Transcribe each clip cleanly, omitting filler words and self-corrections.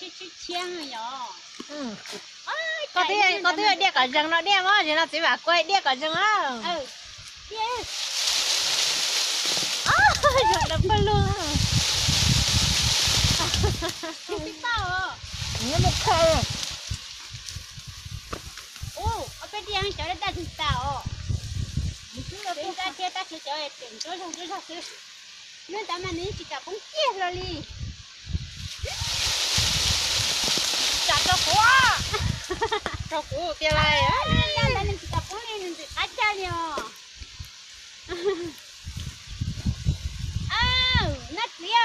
去签了哟。 嗯， 哎， có thể đĩa cả rừng nó đĩa mà thì nó chỉ bảo quay đĩa cả rừng á. Ừ. Đĩa. Rừng đập phân luôn. Cái tao. Nó một khâu. Ô, ở bên đi ăn chỗ đấy ta thì tao. Bên ta kia ta chỗ ấy tiền chỗ trong chỗ sao chứ. Nên ta mà nên chỉ cả cũng kia rồi đi. Chặt cho quá. Cho cú kia này á. Nên ta nên chỉ cả cũng nên chỉ cá cha đi à. Nát liao.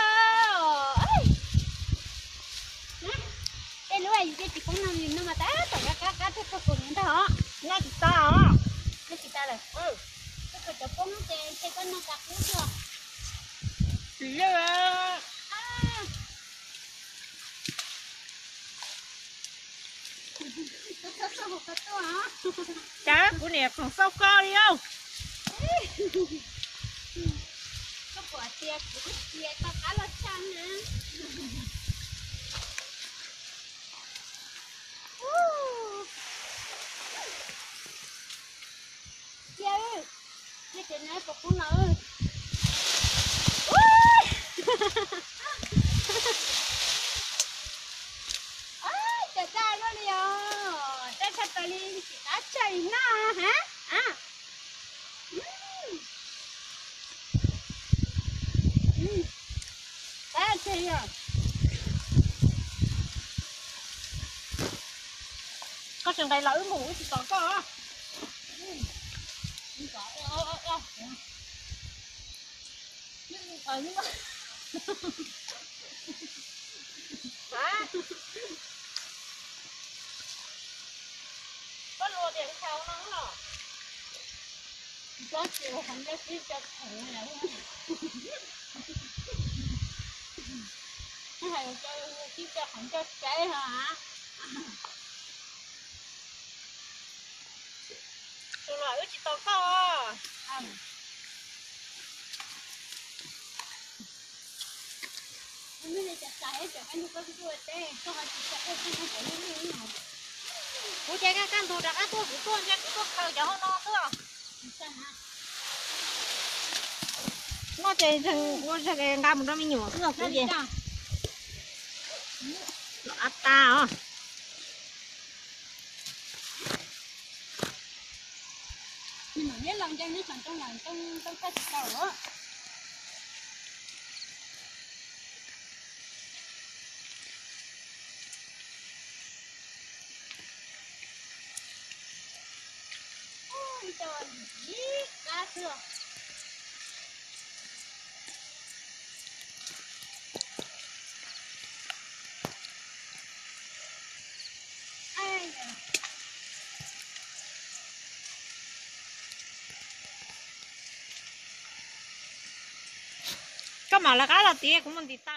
Cái lúa này cái chỉ cũng nằm nhìn nó mà tá tỏi cá thế có cùng đó hả? Nó chỉ tao á. Nó chỉ ta rồi. Cái cái chỗ cũng cái con nó cắt nữa chưa? Chỉ là cá của nè còn sao co đi không? Có quả tiệc tao cá lót chăn nè. Ơi, cái chuyện này cũng nở. Trời ta nó đi à, ta thật ta đi chỉ cá chảy na hả? Cá chảy à? Có chừng đây lỡ mũi thì còn có á. Nhưng mà Hả? Có lùa tiền sao nó hả? có chiều không có biết cho thử này. Cái này cho chiếc cho không cho cháy hả? Tôi nói chỉ tao có. Nó đi chặt cháy cho anh có cái đuôi tê, có hai chỉ chặt cái không phải như nào. Bố chạy cái căn thủ đặt ăn tôi của tôi nha, tôi khờ cho nó no nữa. Sao hả? Nó chạy thằng nó chạy ra một trăm mình nhỏ nữa Nó gì? đi sao? Nó ắt ta à? Nhưng mà biết lòng chân nó chẳng trong lòng trong cái tàu đó. Ôi trời, giết cá chưa? Ai da. Cái mà là cá là tía của mình thì tao